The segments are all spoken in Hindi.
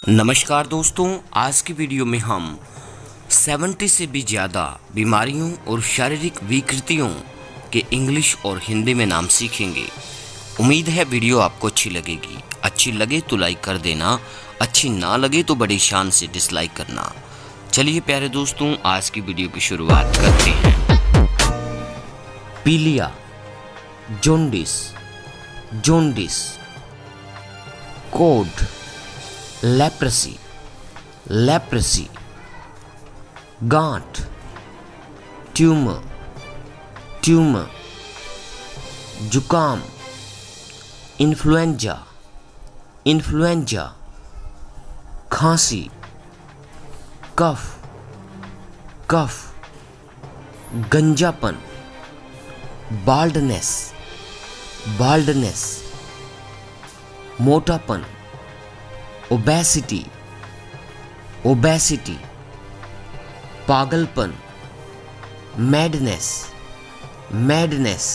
नमस्कार दोस्तों, आज की वीडियो में हम 70 से भी ज़्यादा बीमारियों और शारीरिक विकृतियों के इंग्लिश और हिंदी में नाम सीखेंगे। उम्मीद है वीडियो आपको अच्छी लगेगी। अच्छी लगे तो लाइक कर देना, अच्छी ना लगे तो बड़ी शान से डिसलाइक करना। चलिए प्यारे दोस्तों, आज की वीडियो की शुरुआत करते हैं। पीलिया, जॉन्डिस, जॉन्डिस। कोड, लेप्रेसी, लेप्रेसी। गांठ, ट्यूमर, ट्यूमर। जुकाम, इन्फ्लुएंजा, इन्फ्लुएंजा। खांसी, कफ, कफ। गंजापन, बाल्डनेस, बाल्डनेस। मोटापन, ओबेसिटी, ओबेसिटी। पागलपन, मैडनेस, मैडनेस।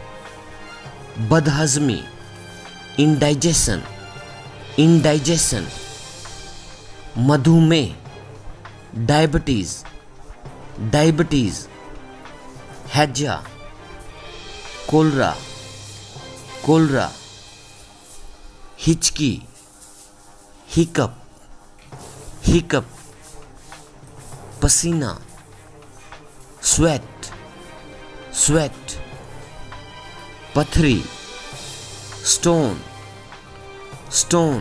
बदहजमी, इंडाइजेशन, इंडाइजेशन। मधुमेह, डायबिटीज, डायबिटीज। हैजा, कोलरा, कोलरा। हिचकी, हिकअप, हिकअप। पसीना, स्वेट, स्वेट। पथरी, स्टोन, स्टोन।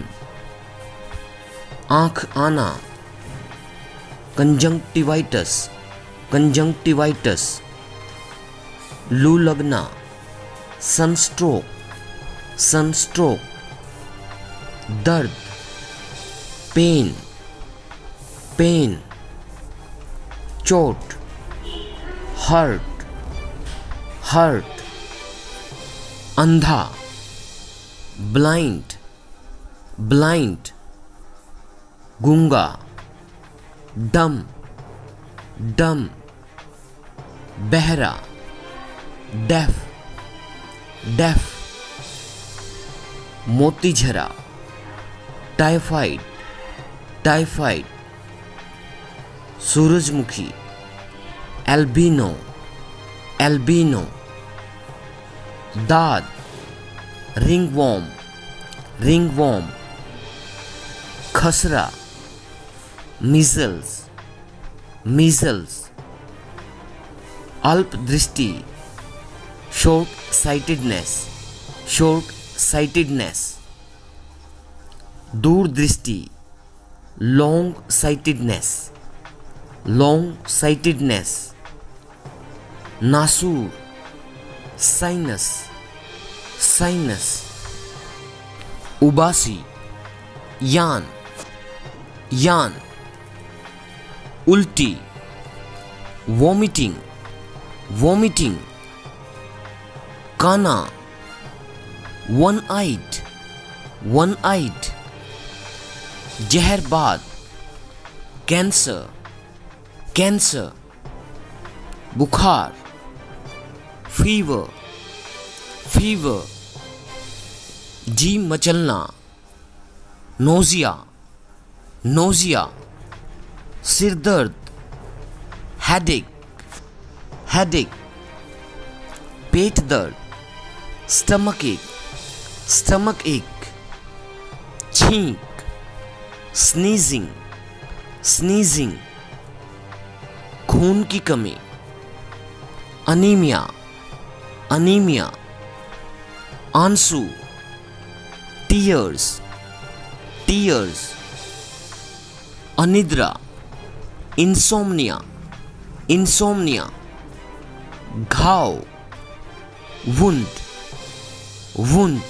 आंख आना, कंजंक्टिवाइटिस, कंजंक्टिवाइटिस। लू लगना, सनस्ट्रोक, सनस्ट्रोक। दर्द, पेन, पेन। चोट, हर्ट, हर्ट। अंधा, ब्लाइंड, ब्लाइंड। गूंगा, डम, डम। बहरा, डेफ, डेफ। मोतीझरा, टाइफाइड, टाइफाइड। सूरजमुखी, एल्बिनो, एल्बिनो। दाद, रिंगवॉर्म, रिंगवॉर्म। खसरा, मीजल्स, मीजल्स। अल्प दृष्टि, शॉर्ट साइटेडनेस, शॉर्ट साइटेडनेस। दूरदृष्टि, लॉन्ग साइटेडनेस, लॉन्ग साइटेडनेस। नासूर, साइनस, साइनस। उबासी, यान, यान। उल्टी, वॉमिटिंग, वॉमिटिंग। काना, वन आइड, वन आइड। जहरबाद, कैंसर, कैंसर। बुखार, फीवर, फीवर। जी मचलना, नोजिया, नोजिया। सिर दर्द, हेडेक, हेडेक। पेट दर्द, स्टमक एक, स्टमक एक। छींक, स्नीजिंग, स्नीजिंग। खून की कमी, अनीमिया, अनीमिया। आंसू, टीयर्स, टीयर्स। अनिद्रा, इंसोम्निया, इंसोम्निया। घाव, वुंड, वुंड।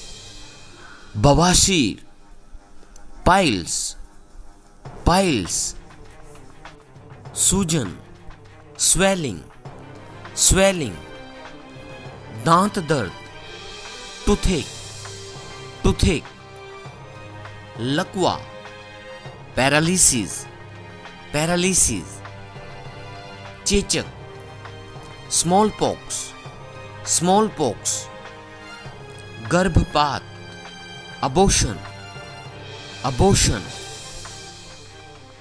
बवासीर, पाइल्स, पाइल्स। सूजन, स्वेलिंग, स्वेलिंग। दांत दर्द, टूथेक, टूथेक। लकवा, पैरालिसिस, पैरालिसिस। चेचक, स्मॉल पॉक्स, स्मॉल पॉक्स। गर्भपात, अबॉर्शन, अबॉर्शन।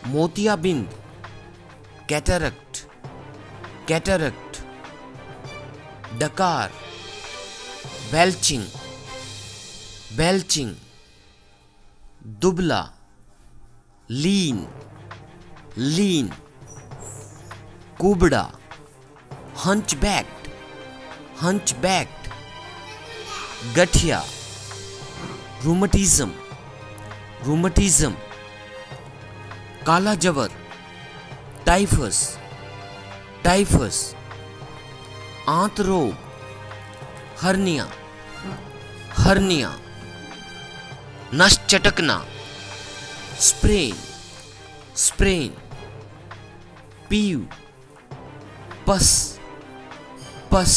मोतियाबिंद, कैटरैक्ट, कैटरैक्ट, डकार, बेल्चिंग, बेल्चिंग, दुबला, लीन, लीन, कुबड़ा, हंचबैक्ड, हंचबैक्ड, गठिया, रूमटिज्म, रूमटिज्म, काला जवर, टाइफस, टाइफस, आंत रोग, हर्निया, हर्निया, नस चटकना, स्प्रेन, स्प्रेन, पीयू, पस, पस,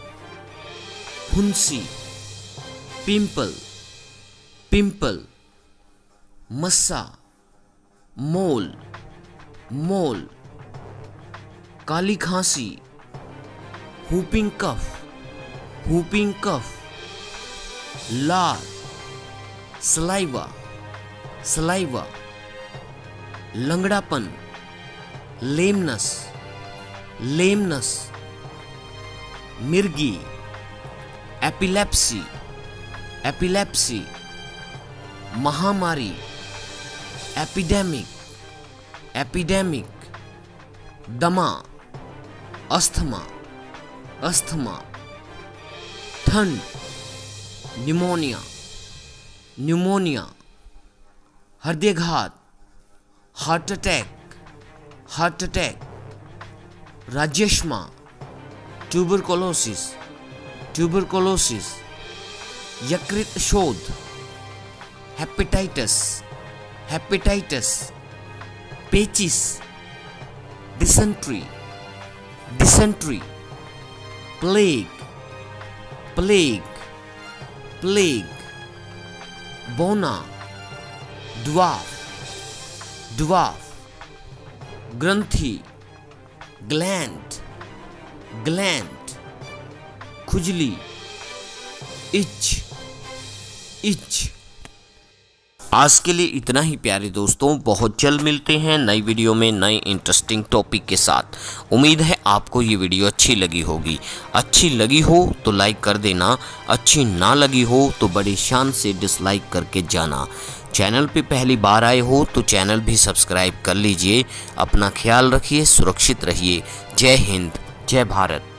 फुंसी, पिंपल, पिंपल, मस्सा, मोल, मोल, काली खांसी, हुपिंग कफ, हुपिंग कफ, लार, सलाइवा, सलाइवा, लंगड़ापन, लेमनस, लेमनस, मिर्गी, एपिलेप्सी, एपिलेप्सी, महामारी, एपिडेमिक, एपिडेमिक, दमा, अस्थमा, अस्थमा, ठंड, न्यूमोनिया, न्यूमोनिया, हृदयघात, हार्ट अटैक, हार्ट अटैक, राजेश्मा, ट्यूबरकुलोसिस, ट्यूबरकुलोसिस, यकृत शोथ, हेपेटाइटिस, हेपेटाइटिस, पेचिस, dysentery, dysentery, plague, plague, plague, बोना, ड्वार्फ, ड्वार्फ, ग्रंथि, ग्लैंड, ग्लैंड, खुजली, इच, इच। आज के लिए इतना ही प्यारे दोस्तों, बहुत जल्द मिलते हैं नई वीडियो में नए इंटरेस्टिंग टॉपिक के साथ। उम्मीद है आपको ये वीडियो अच्छी लगी होगी। अच्छी लगी हो तो लाइक कर देना, अच्छी ना लगी हो तो बड़ी शान से डिसलाइक करके जाना। चैनल पे पहली बार आए हो तो चैनल भी सब्सक्राइब कर लीजिए। अपना ख्याल रखिए, सुरक्षित रहिए। जय हिंद, जय भारत।